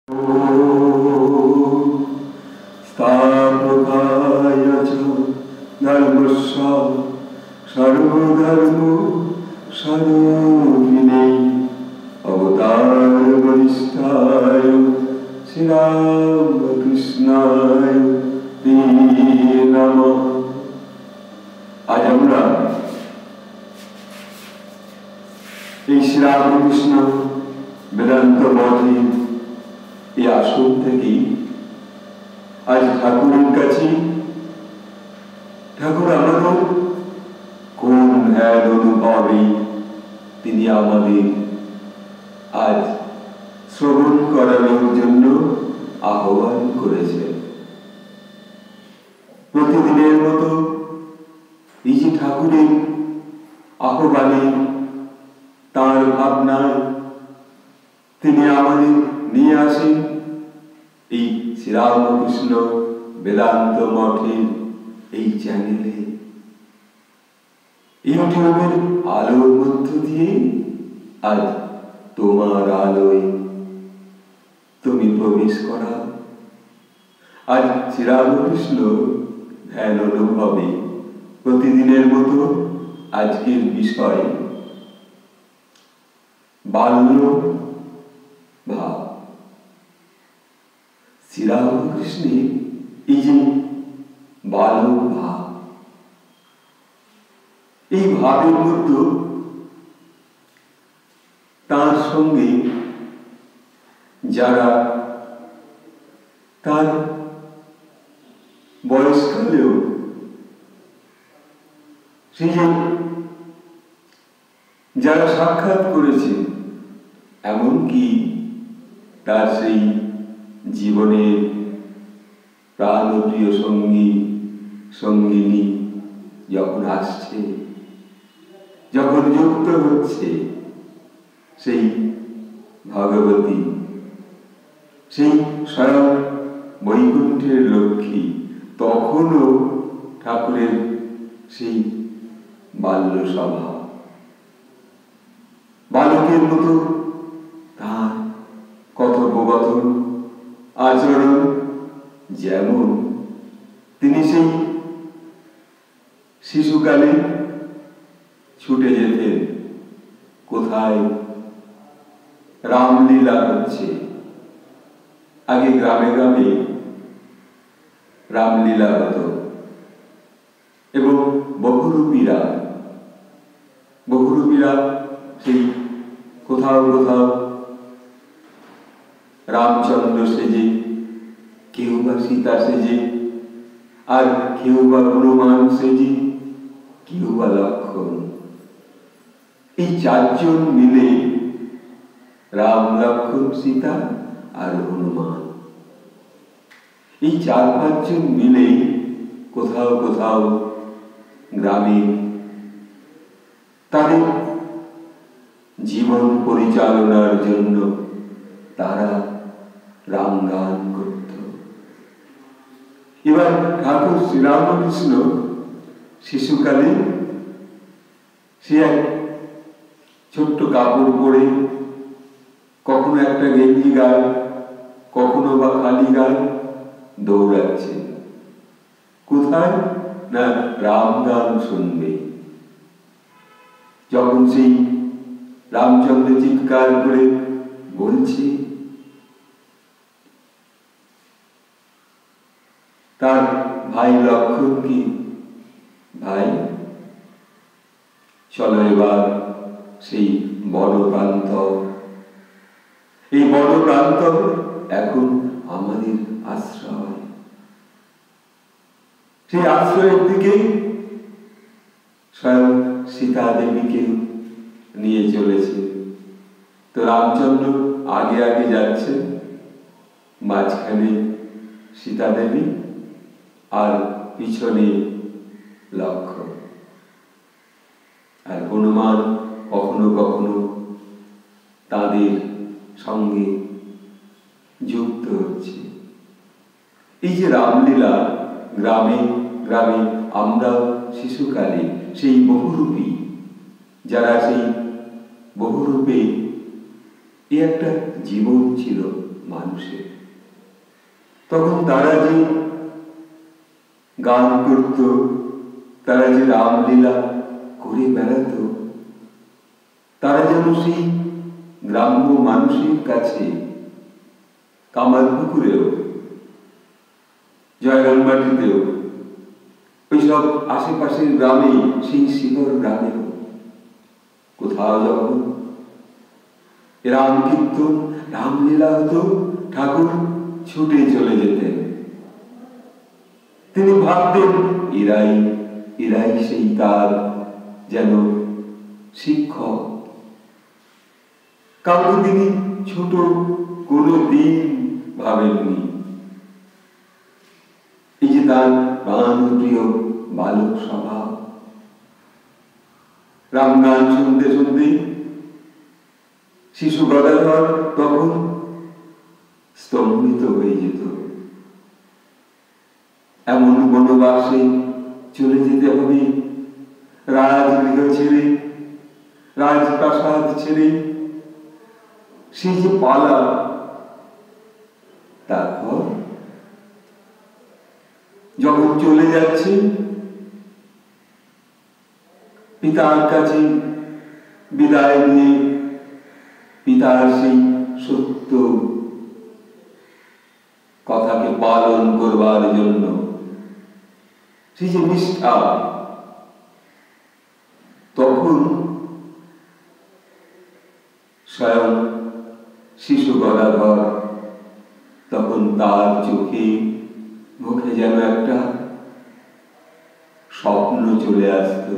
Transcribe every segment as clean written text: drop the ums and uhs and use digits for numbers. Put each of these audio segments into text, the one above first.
स्थापकाय च धर्मस्य सर्वधर्म स्वरूपिणे अवतार वरिष्ठाय श्री रामकृष्णाय ते नमः। आज আমরা এই শ্রী রামকৃষ্ণ বেদান্ত মঠে এই আসন থেকে আজ ঠাকুরের কাছে ঠাকুর আমাদের কোন ধ্যান অনুভবে তিনি আমাদের আজ শ্রবণ করানোর জন্য আহ্বান করেছেন। প্রতিদিনের মতো এই যে ঠাকুরের আহ্বানে তার ভাবনায় তিনি আমাদের নিয়ে আসেন এই শ্রী রামকৃষ্ণ বেদান্ত মঠের এই চ্যানেলে ইউটিউবের আলোর মধ্য দিয়ে আজ তোমার আলোয় তুমি প্রবেশ করা। আজ শ্রী রামকৃষ্ণ ধ্যান অনুভবে প্রতিদিনের মতো আজকের বিষয় বাল্য ভাব। শ্রী রামকৃষ্ণের এই যে বাল্য ভাব, এই ভাবের মধ্যে তার সঙ্গে যারা তার বয়সকালেও সেই যে যারা সাক্ষাৎ করেছে, এমনকি তার সেই জীবনের প্রাণপ্রিয় সঙ্গিনী যখন আসছে, যখন যুক্ত হচ্ছে সেই ভগবতী, সেই স্বয়ং বৈকুণ্ঠের লক্ষ্মী, তখনও ঠাকুরের সেই বাল্য স্বভাব, বালকের মতো তার কথোপকথন আচরণ, যেমন তিনি সেই শিশুকালে ছুটে যেতেন কোথায় রামলীলা হচ্ছে। আগে গ্রামে গ্রামে রামলীলা হতো এবং বহুরূপীরা সেই কোথাও কোথাও রামচন্দ্র সেজে, কেউ বা সীতা সেজে, আর কেউ বা হনুমান সেজে, কেউ বা লক্ষ্মণ, এই চারজন মিলে রাম লক্ষ্মণ সীতা আর হনুমান, এই 4-5 জন মিলে কোথাও কোথাও গ্রামে তাদের জীবন পরিচালনার জন্য তারা রাম গান করত। এবার ঠাকুর শ্রী রামকৃষ্ণ শিশুকালে সে এক ছোট্ট কাপড় পরে, কখনো একটা গেঞ্জি গায়ে, কখনো বা খালি গায়ে দৌড়াচ্ছে। কোথায় না রাম গান শুনবে। যখন সেই রামচন্দ্র চিৎকার করে বলছে, তার ভাই লক্ষ্মণ কি, ভাই চলো এবার সেই বড় প্রান্ত, এই বড় প্রান্ত এখন আমাদের আশ্রয়, সেই আশ্রয়ের দিকে স্বয়ং সীতা দেবীকে নিয়ে চলেছে। তো রামচন্দ্র আগে আগে যাচ্ছে, মাঝখানে সীতা দেবী আর পিছনে লক্ষ্মণ, আর হনুমান কখনো কখনো তাদের সঙ্গে যুক্ত হচ্ছে। এই যে রামলীলা, গ্রামে গ্রামে আমরা শিশুকালে সেই বহুরূপী, যারা সেই বহুরূপে একটা জীবন ছিল মানুষের, তখন তারা যে গান করত, তারা যে রামলীলা করে বেড়াত, তারা যেন সেই গ্রাম্য মানুষের কাছে কামারপুকুরেও, জয়রামবাটিতেও, ওইসব আশেপাশের গ্রামে, সেই শিকর গ্রামেও কোথাও যখন রাম কীর্তন, রামলীলা হতো, ঠাকুর ছুটে চলে যেতেন। তিনি ভাবতেন এরাই সেই তার যেন শিক্ষক। কাউকে তিনি ছোট কোনো দিন ভাবেননি। এই যে তার প্রাণপ্রিয় বালক স্বভাব, রামগান শুনতে শুনতে শিশু গদাধর তখন স্তম্ভিত হয়ে যেত। এমন বনবাসে চলে যেতে হবে, রাজগৃহ ছেড়ে, রাজপ্রাসাদ ছেড়ে, সেই যে পালা। তারপর যখন চলে যাচ্ছে, পিতার কাছে বিদায় নিয়ে, পিতার সেই সত্য কথাকে পালন করবার জন্য সেই যে নিষ্ঠা, তখন স্বয়ং শিশু গদাধর, তখন তার চোখে মুখে যেন একটা স্বপ্ন চলে আসত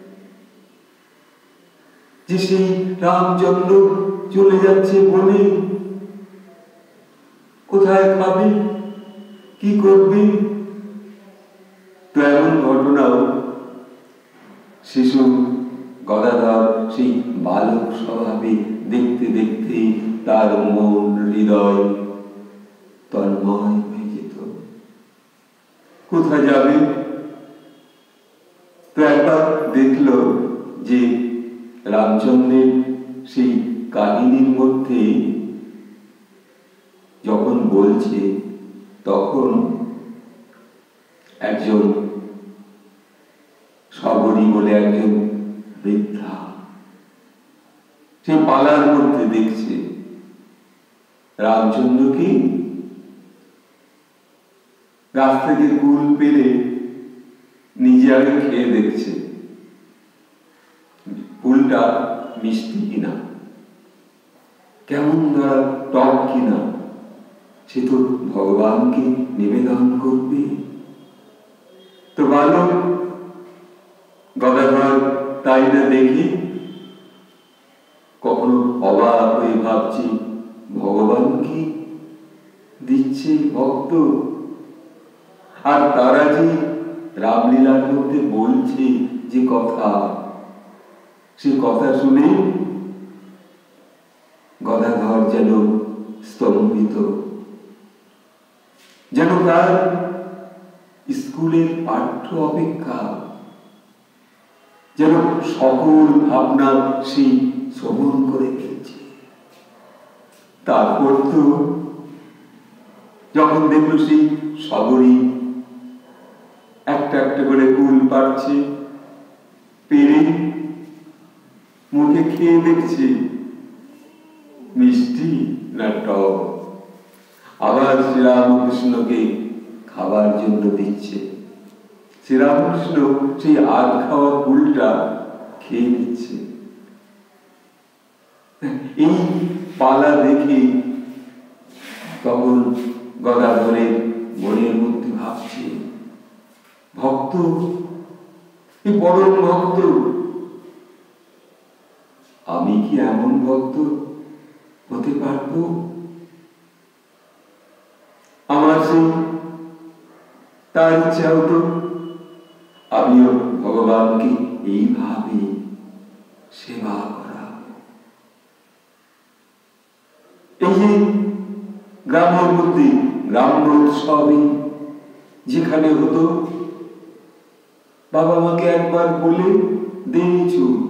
যে সেই রামচন্দ্র চলে যাচ্ছে বনে, কোথায় খাবে, কি করবে। তো এমন ঘটনাও শিশু গদাধর সেই বালক স্বভাবে দেখতে দেখতে তার মন হৃদয় তন্ময় হয়ে যেত। কোথায় যাবে? তো একবার দেখল যে রামচন্দ্রের সেই কাহিনীর মধ্যে যখন বলছে, তখন একজন সবরী বলে একজন বৃদ্ধা সেই পালার মধ্যে দেখছে রামচন্দ্রকে গাছ থেকে কুল পেরে নিজে আগে খেয়ে দেখছে কুলটা মিষ্টি কিনা, কেমন ধরা টক কিনা, সে তো ভগবানকে নিবেদন করবে। তো বালক গদাধর তাই না দেখি কখনো অবাক হয়ে ভাবছি, ভগবান কি দিচ্ছে ভক্ত, আর তারা যে রামলীলার মধ্যে বলছে যে কথা, সে কথা শুনে গদাধর যেন স্তম্ভিত, যেন তার স্কুলের পাঠ্য অপেক্ষা যেন সকল ভাবনা সেই শ্রবণ করে ফেলছে। তারপর তো যখন দেখল সেই সবরী একটা একটা করে কুল পাচ্ছে, পেরে মুখে খেয়ে দেখছে মিষ্টি না টক, আবার শ্রীরামকৃষ্ণকে খাবার জন্য দিচ্ছে। শ্রীরামকৃষ্ণ সেই আগ খাওয়া কুলটা খেয়ে নিচ্ছে। এই পালা দেখে তখন গদাধরের মনের মধ্যে ভাবছে, ভক্ত, এই পরম ভক্ত, আমি কি এমন ভক্ত হতে পারব? আমার সেই তার ইচ্ছা হতো আমিও ভগবানকে এইভাবে সেবা করা। এই যে গ্রামের মধ্যে গ্রাম্য উৎসবে যেখানে হতো, বাবা মাকে একবার বলে দেই ছুট,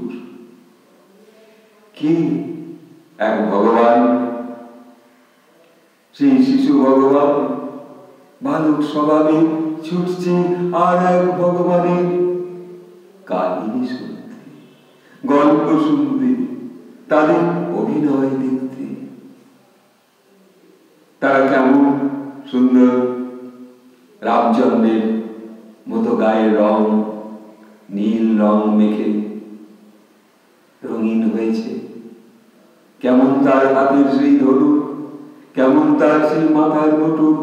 কি এক ভগবান, সেই শিশু ভগবান বালক স্বভাবে ছুটছে আর এক ভগবানের কাহিনী শুনতে, গল্প শুনতে, তাদের অভিনয় দেখতে। তারা কেমন সুন্দর রামচন্দ্রের মতো গায়ের রং নীল রং মেখে রঙিন হয়েছে, কেমন তার হাতের সেই ধনুক, কেমন তার সেই মাথার মুকুট।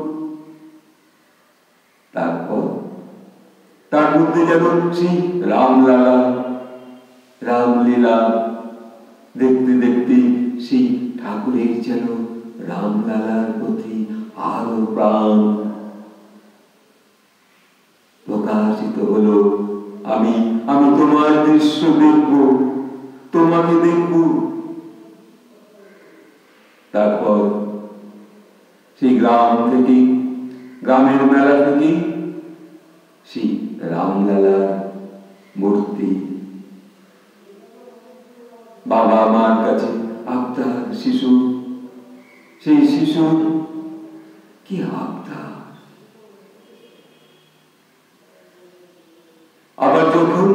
তারপর তার মধ্যে যেন সেই রামলালা রামলীলা দেখতে দেখতে সেই ঠাকুরের যেন রামলালার প্রতি আরো প্রাণ প্রকাশিত হলো। আমি আমি তোমার দৃশ্য দেখব, তোমাকে দেখব। তারপর সেই গ্রাম থেকে, গ্রামের মেলা থেকে সেই রামলালার মূর্তি বাবা মার কাছে আবদার, শিশু, সেই শিশু কি আবদার। আবার যখন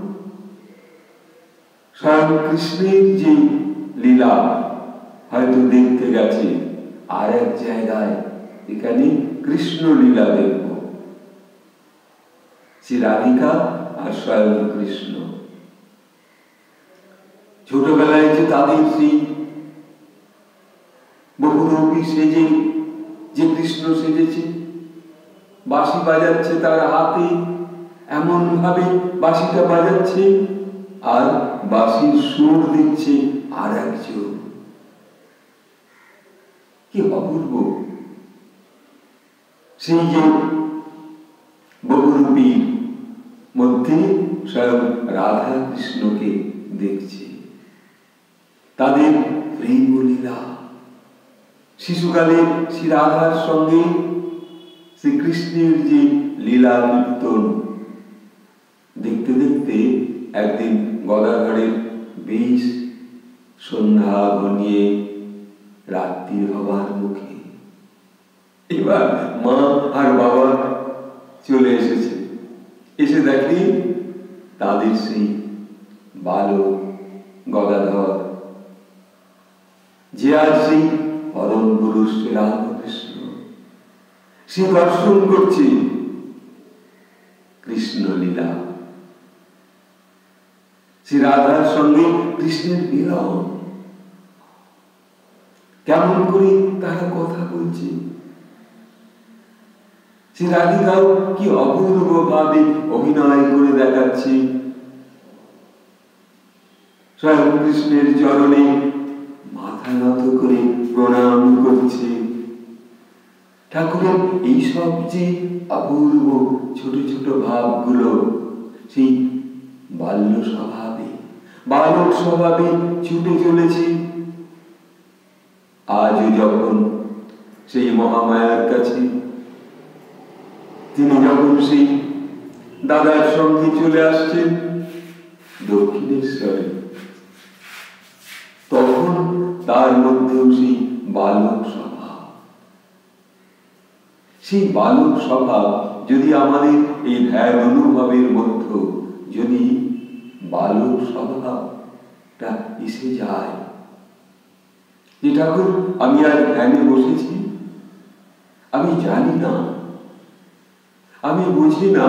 স্বয়ং কৃষ্ণের যে লীলা হয়তো দেখতে গেছে আর এক জায়গায়, এখানে কৃষ্ণ লীলা দেখব, শ্রী রাধিকা আর স্বয়ং কৃষ্ণ। ছোটবেলায় যে তাদের সেই বহুরূপী সেজে যে কৃষ্ণ সেজেছে, বাঁশি বাজাচ্ছে তার হাতে, এমন ভাবে বাঁশিটা বাজাচ্ছে আর বাঁশির সুর দিচ্ছে আর একজন। কি অপূর্ব সেই যে বহুরূপীর মধ্যে স্বয়ং রাধা কৃষ্ণকে দেখছে, তাদের প্রেম লীলা। শিশুকালে শ্রী রাধার সঙ্গে শ্রীকৃষ্ণের যে লীলা কীর্তন দেখতে দেখতে একদিন গদাধরের বেশ সন্ধ্যা ঘনিয়ে রাত্রি হবার মুখে। এবার মা আর বাবা চলে এসেছে, এসে দেখি তাদের সেই বালক গদাধর, যে আজ সেই পরম পুরুষ শ্রী রামকৃষ্ণ, সে দর্শন করছে কৃষ্ণ লীলা, শ্রী রাধার সঙ্গে কৃষ্ণের মিলন। কেমন করে তারা কথা বলছে, শ্রী রাধিকাও কি অপূর্ব ভাবে অভিনয় করে দেখাচ্ছে, স্বয়ং কৃষ্ণের চরণে মাথা নত করে প্রণাম করছে। ঠাকুরের এইসব যে অপূর্ব ছোট ছোট ভাবগুলো সেই বালক স্বভাবে ছুটে চলেছে। আজও যখন সেই মহামায়ার কাছে তিনি যখন সেই দাদার সঙ্গে চলে আসছেন দক্ষিণেশ্বরে, তখন তার মধ্যেও সেই বালক স্বভাব, সেই বালক স্বভাব যদি আমাদের এই ধ্যান অনুভবের মধ্যে যদি বালক স্বভাবটা এসে যায়, যে ঠাকুর আমি আর ধ্যানে বসেছি, আমি জানি না, আমি বুঝি না,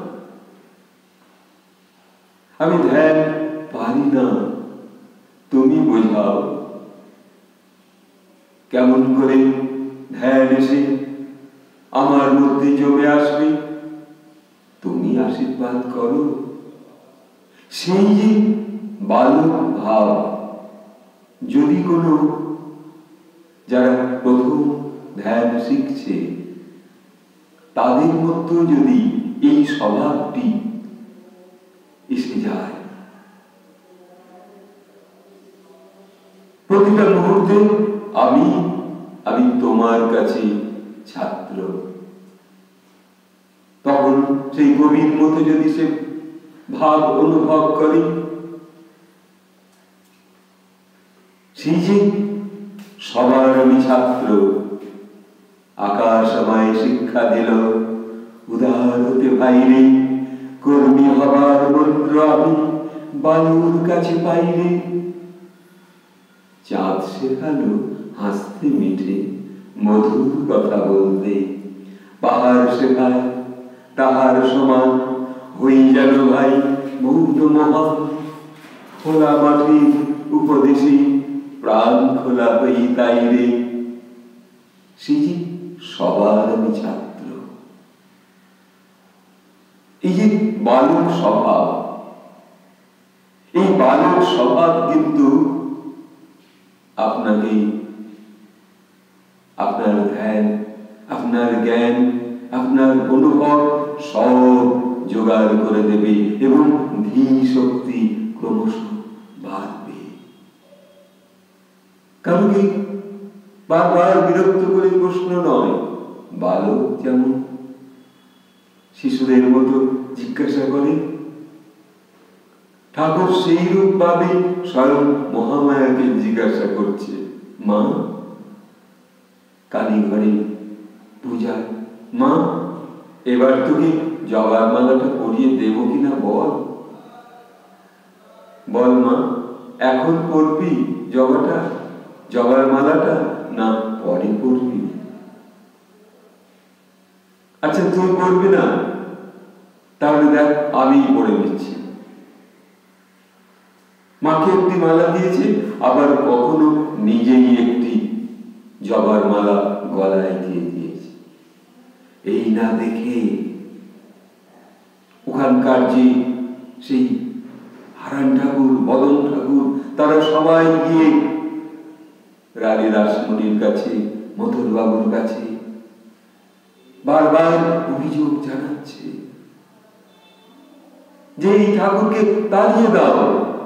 আমি ধ্যান পারি না, তুমি বোঝাও কেমন করে ধ্যান এসে আমার মধ্যে জমে আসবে, তুমি আশীর্বাদ করো। সেই যে বালক ভাব যদি কোনো যারা প্রথম ধ্যান শিখছে তাদের মধ্যে যদি এই স্বভাবটি এসে যায়, প্রতিটা মুহূর্তে আমি আমি তোমার কাছে ছাত্র, তখন সেই গভীর মতো যদি সে ভাব অনুভব করে, সেই যে সবার আমি ছাত্র, আকাশ সময় শিক্ষা দিল, উদার হতে ভাইরে, কর্মী হবার মন্ত্র আমি বালুর কাছে পাইলে। চাঁদ শেখালো হাসতে মিঠে মধুর কথা বলতে, পাহাড় শেখায় তাহার সমান হই যেন ভাই মৌন মহান। খোলা মাঠে উপদেশে প্রাণ খোলা হই তাই রে, সে যে সবার আমি ছাত্র। এই যে বালক স্বভাব, এই বালক স্বভাব কিন্তু আপনাকে আপনার ধ্যান, আপনার জ্ঞান, আপনার অনুভব সব জোগাড় করে দেবে এবং ধী শক্তি ক্রমশ বাড়বে। কারণ কি বারবার বিরক্ত করে প্রশ্ন নয়, বালক যেমন শিশুদের মতো জিজ্ঞাসা করে, ঠাকুর সেই রূপ ভাবে স্বয়ং মহামায়াকে জিজ্ঞাসা করছে, মা কালী ঘরে পূজা, মা এবার তোকে জবার মালাটা পরিয়ে দেব কিনা বল, বল মা এখন পরবি জবাটা, জবার মালাটা না পরে পরবি? আচ্ছা তুই পরবি না, তাহলে দেখ আমি পরে দিচ্ছি। মাকে একটি মালা দিয়েছে, আবার কখনো নিজেই একটি জবার মালা গলায় দিয়ে দিয়েছে। এই না দেখে ওখানকার যে সেই হারান ঠাকুর, মদন ঠাকুর, তারা সবাই গিয়ে রানী রাসমণির কাছে, মধুর বাবুর কাছে বারবার অভিযোগ জানাচ্ছে যে এই ঠাকুরকে তাড়িয়ে দাও।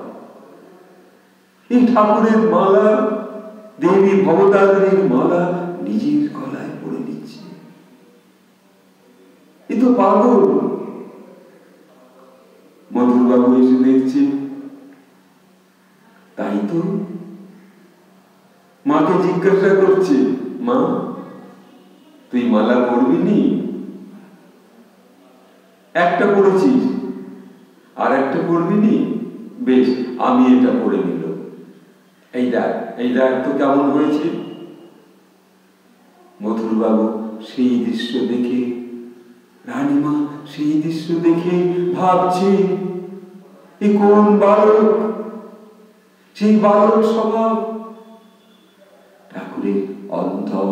এই ঠাকুরের মালা, দেবী ভবতারিণীর মালা নিজের গলায় পড়ে দিচ্ছে, এ তো পাগল। মধুর বাবু এসে দেখছে, তাই তো মাকে জিজ্ঞাসা করছে, মা তুই মালা পরবি নি? একটা পড়েছিস, আর একটা পরবি নি? বেশ, আমি এটা পরে নিল। এই দেখ তো কেমন হয়েছে। মধুর বাবু সেই দৃশ্য দেখে, রানীমা সেই দৃশ্য দেখে ভাবছে, এ কোন বালক, সেই বালক স্বভাব ঠাকুরের অন্তর,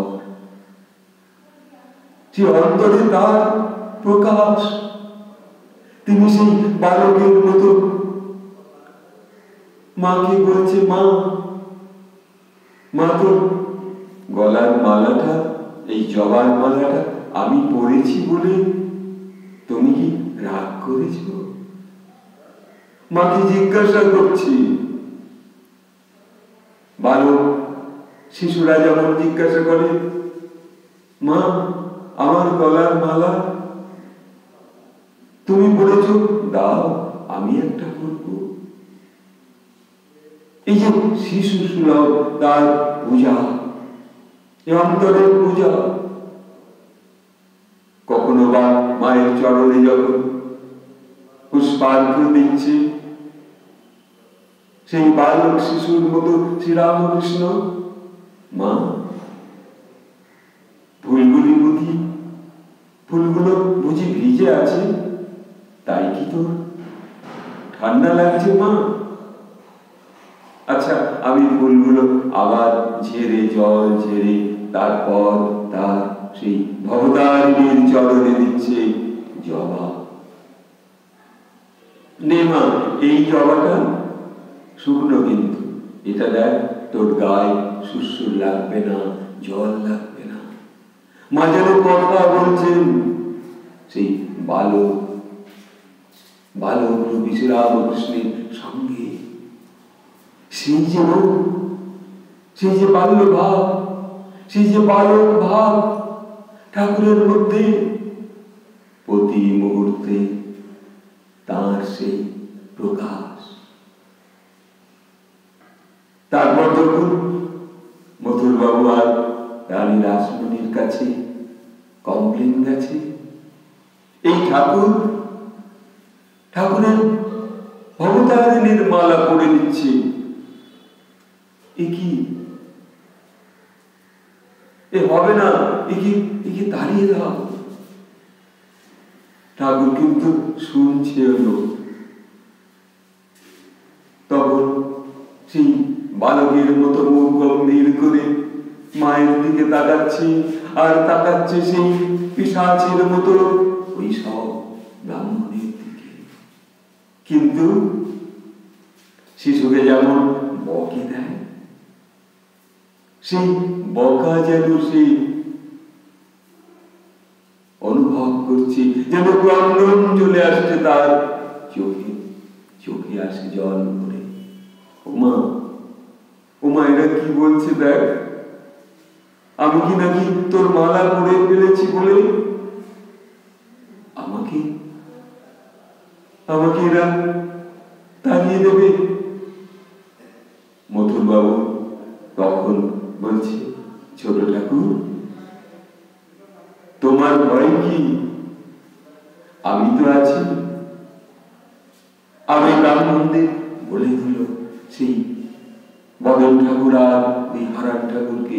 যে অন্তরে তার প্রকাশ, তিনি সেই বালকের মতো মাকে বলছে, মা তো গলার মালাটা, এই জবার মালাটা আমি পরেছি বলে তুমি কি রাগ করেছ? মাকে জিজ্ঞাসা করছি। বালক শিশুরা যেমন জিজ্ঞাসা করে, মা আমার গলার মালা তুমি পড়েছ, দাও আমি একটা পরবো। এই যে শিশু সুলভ তার পূজা, এই অন্তরের পূজা। কখনো বা মায়ের চরণে যখন পুষ্পার্ঘ্য দিচ্ছে, সেই বালক শিশুর মতো শ্রীরামকৃষ্ণ, মা ফুলগুলো বুঝি ভিজে আছে, তাই কি তোর ঠান্ডা লাগছে মা? আচ্ছা আমি ফুলগুলো আবার ঝেড়ে, জল ঝেড়ে তারপর তার সেই ভবতারিণীর চরণে দিচ্ছে জবা। নে মা এই জবাটা শুকনো, কিন্তু এটা দেখ তোর গায়ে সুরসুর লাগবে না, জল লাগবে না। মা যেন কথা বলছেন সেই বালক রূপী শ্রীরামকৃষ্ণের সঙ্গে। সেই যে বাল্য ভাব, সেই যে বালক ভাব ঠাকুরের মধ্যে প্রতি মুহূর্তে তার সেই প্রকাশ। তারপর যখন মথুর বাবু আর রানী রাসমণির কাছে অগ্রিম গেছে। এই ঠাকুরের ভবতারিণীর মালা পড়ে নিচ্ছে। এ কি, এ হবে না, একে তাড়িয়ে দাও। ঠাকুর কিন্তু শুনছে হলো। তখন সেই বালকের মতো মুখ গম্ভীর করে মায়ের দিকে তাকাচ্ছে, আর তাকাচ্ছে সেই পিশাচের মতো ওই সব ব্রাহ্মণের দিকে। কিন্তু শিশুকে যেমন বকে দেয়, সেই বকা যেন সে অনুভব করছে, যেন ক্রন্দন চলে আসছে তার চোখে, চোখে আসে জল ভরে। ওমা এরা কি বলছে দেখ, আমি কি নাকি তোর মালা পড়ে ফেলেছি বলে আমাকে এরা তাড়িয়ে দেবে। মথুর বাবু তখন বলছে, ছোট ঠাকুর তোমার ভয় কি? আমি তো আছি। আমি ব্রাহ্মণদের বলে দিল সেই বদন ঠাকুর আর ওই হারান ঠাকুরকে,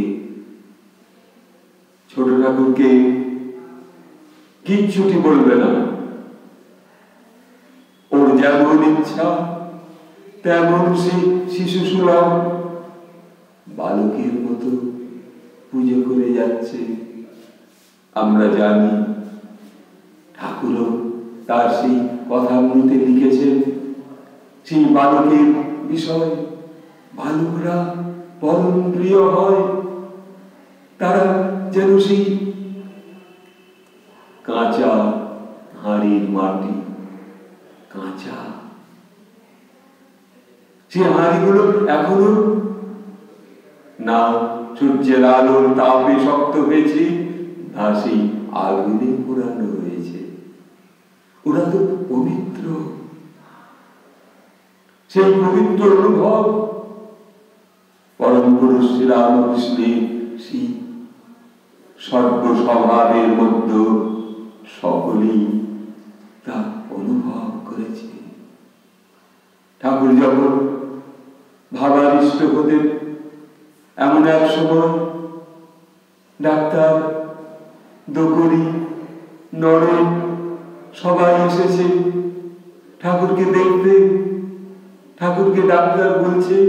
ছোট ঠাকুরকে কিচ্ছুটি বলবে না। ওর যেমন ইচ্ছা তেমন সে শিশু সুলভ বালকের মতো পুজো করে যাচ্ছে। আমরা জানি ঠাকুরও তার সেই কথাগুলোতে লিখেছেন সেই বালকের বিষয়। বালকরা পরম প্রিয় হয়, তারা যেন সেই কাঁচা হাঁড়ির মাটি, কাঁচা সে হাঁড়িগুলো এখনো না সূর্যের আলোর তাপে শক্ত হয়েছে, না সেই আগুনে পোড়ানো হয়েছে। ওরা তো পবিত্র। সেই পবিত্র অনুভব পরম পুরুষ শ্রী রামকৃষ্ণের সেই সর্বস্বভাবের মধ্যে সকলেই তা অনুভব করেছে। ঠাকুর যখন ভাবাবিষ্ট হতেন, এমন এক সময় ডাক্তার, দোকরি, নরেন সবাই এসেছে ঠাকুরকে দেখতে। ঠাকুরকে ডাক্তার বলছে,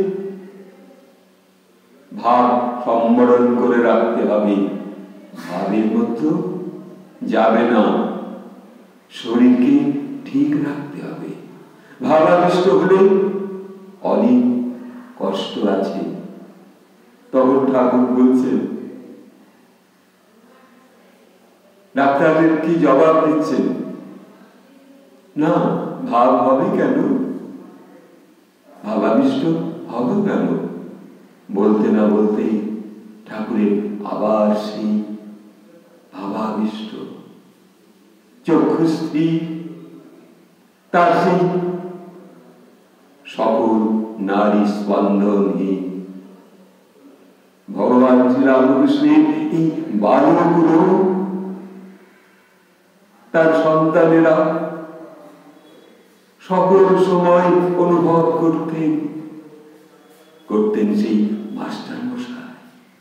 ভাব সম্বরণ করে রাখতে হবে, ভাবের মধ্যে যাবে না, শরীরকে ঠিক রাখতে হবে। ভাবাবিষ্ট হলে অনেক কষ্ট আছে। তখন ঠাকুর বলছেন, ডাক্তারের কি জবাব দিচ্ছেন? না, ভাব হবে কেন, ভাবাবিষ্ট হবে কেন? বলতে না বলতেই ঠাকুরের আবার সেই ভাবাবিষ্ট চক্ষু স্থির, তার সেই সকল নারী স্পন্দনহীন। ভগবান শ্রী রামকৃষ্ণের এই বালকগুলো, তার সন্তানেরা সকল সময় অনুভব করতেন সেই মাস্টার মশাই।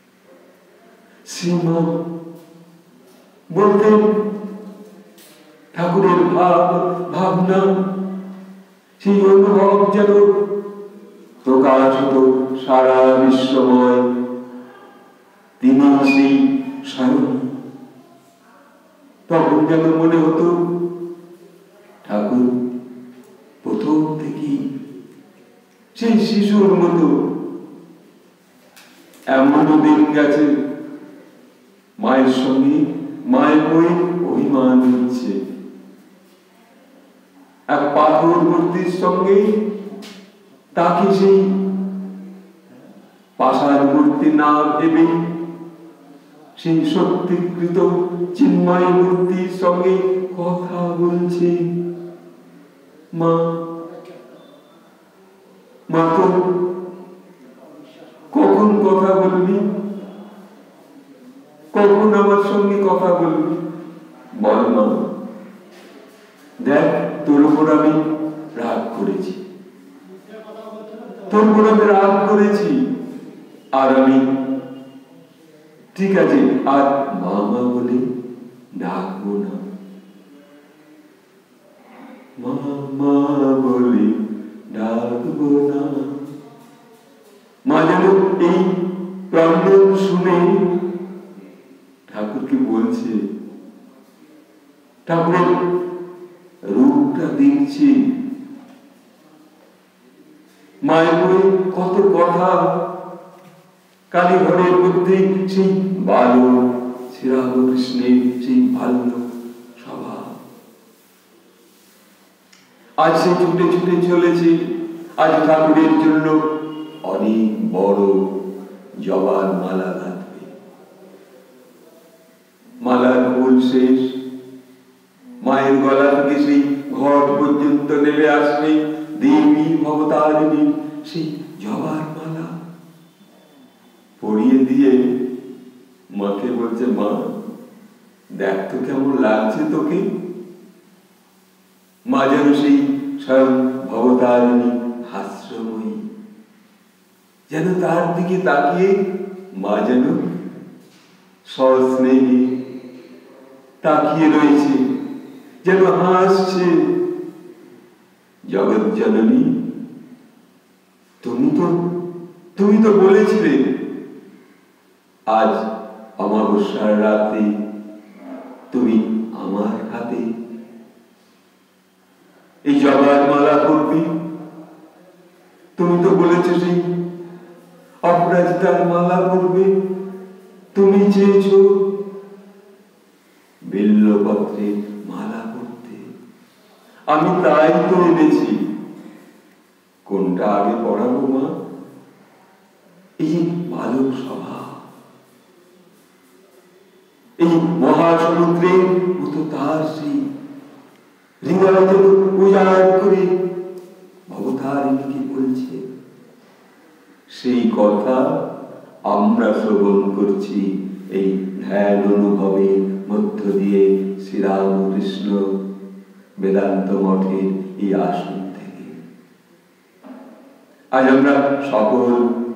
শ্রীমান বলতেন ঠাকুরের ভাবনা, সেই অনুভব যেন প্রকাশ হতো সারা বিশ্বময়। তিনি সেই স্বয়ং। তখন যেন মনে হতো ঠাকুর প্রথম থেকেই সেই শিশুর মতো। এমনও দিন গেছে মায়ের সঙ্গে মায়ের বই অভিমান হচ্ছে, এক পাথর মূর্তির সঙ্গে তাকে সেই পাষাণ মূর্তি না ভেবে সেই সত্যিকৃত চিন্ময় মূর্তির সঙ্গে কথা বলছে। মা তো কখন কথা বলবি, কখন আমার সঙ্গে কথা বলবি? আমি রাগ করেছি, তোর উপর আমি রাগ করেছি, আর আমি ঠিক আছে আর মামা বলে ডাকবো না, মামা বলে ডাকবো না। মা যেন এই প্রবলেম শুনে ঠাকুরকে বলছে, ঠাকুরের রূপটা দেখছি, মায়ের বই কত কথা, কালীঘরের মধ্যে সেই বালক শ্রীরামকৃষ্ণের সেই বাল্য স্বভাব, আজ সে ছুটে ছুটে চলেছে, আজ ঠাকুরের জন্য অনেক বড় জবার মালা গাঁথবে, মালার ফুল শেষ, মায়ের গলা থেকে সেই ঘট পর্যন্ত নেমে আসবে দেবী ভবতারিণী সেই জবার মালা পরিয়ে দিয়ে মাকে বলছে, মা দেখ তো কেমন লাগছে তোকে। মা যেন সেই স্বয়ং ভবতারিণী হাস্যময়ী, যেন তার দিকে তাকিয়ে মা যেন সস্নেহে তাকিয়ে রয়েছে, যেন হাসছে। জগৎ জননী, তুমি তো বলেছিলে আজ অমাবস্যার রাতে তুমি আমার হাতে এই জবার মালা করবি, তুমি তো বলেছ সেই অপরাজিতার মালা করবে, তুমি চেয়েছ বিল্লপত্রে মালা করতে, আমি তাই তো এনেছি। কোনটা আগে পড়াবো মা? এই বালক স্বভাব, এই মহাসমুদ্রের মতো তার সেই হৃদয় উজাড় করে ভবতারিণীকে বলছে, সেই কথা আমরা শ্রবণ করছি এই ধ্যান অনুভবের মধ্য দিয়ে শ্রীরামকৃষ্ণ বেদান্ত মঠের এই আসন থেকে। আজ আমরা সকল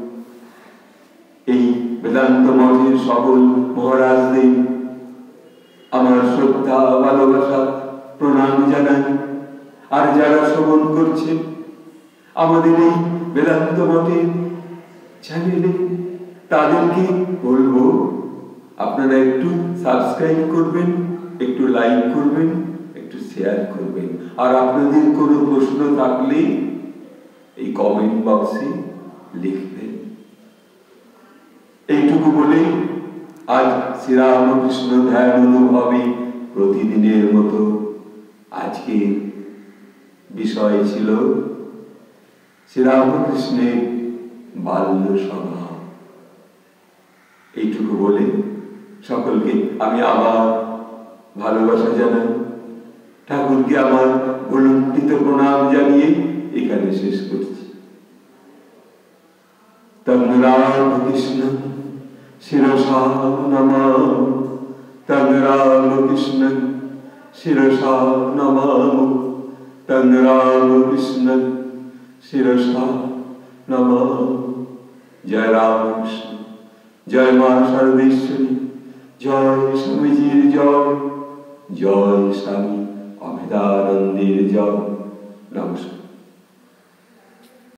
এই বেদান্ত মঠের সকল মহারাজদের আমার শ্রদ্ধা ভালোবাসা প্রণাম জানাই, আর যারা শ্রবণ করছেন আমাদের এই বেদান্ত মঠের চ্যানেলে তাদেরকে বলবো আপনারা একটু সাবস্ক্রাইব করবেন, একটু লাইক করবেন, একটু শেয়ার করবেন, আর আপনাদের কোনো প্রশ্ন থাকলে এই কমেন্ট বক্সে লিখবেন। এইটুকু বলে আজ শ্রীরামকৃষ্ণ ধ্যান অনুভবে প্রতিদিনের মতো আজকের বিষয় ছিল শ্রীরামকৃষ্ণের বাল্য স্বভাব। এইটুকু বলে সকলকে আমি আবার ভালোবাসা জানাই, ঠাকুরকে আমার ভুলুণ্ঠিত প্রণাম জানিয়ে এখানে শেষ করছি। তং রামকৃষ্ণ শিরসা নমামো, তং রামকৃষ্ণ শিরসা নমামো, তং রামকৃষ্ণ শিরসা নমামো। জয় রামকৃষ্ণ, জয় মা সর্বেশ্বরী, জয় স্বামীজির জয়, জয় স্বামী অভেদানন্দের জয়। নমস্কার।